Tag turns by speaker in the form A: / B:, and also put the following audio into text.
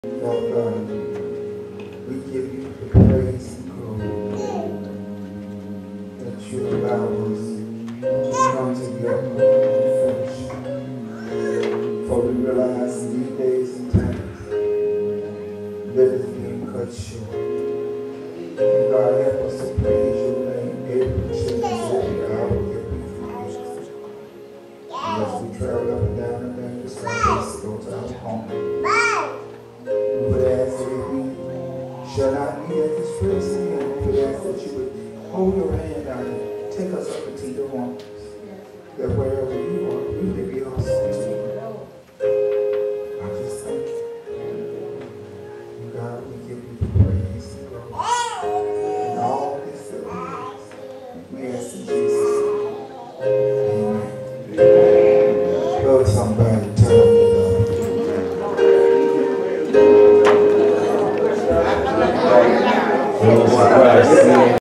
A: Lord God, we give you the praise and glory that you allow us to come together and fellowship. For we realize in these days and times that is being cut short. And God, help us to praise your name every chance, every hour, every minute. As we travel up and down the back of this place to go to our home. We would ask that if we shall not be at this place again, we would ask that you would hold your hand out and take us up into your arms. That wherever you are, we may be also too. I just thank you. And God, we give you the praise and glory. And all this that we ask in Jesus' name. Amen. Lord, somebody tell me.